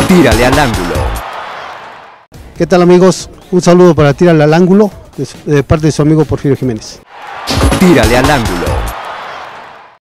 Tírale al ángulo. ¿Qué tal, amigos? Un saludo para Tírale al ángulo de parte de su amigo Porfirio Jiménez. Tírale al ángulo.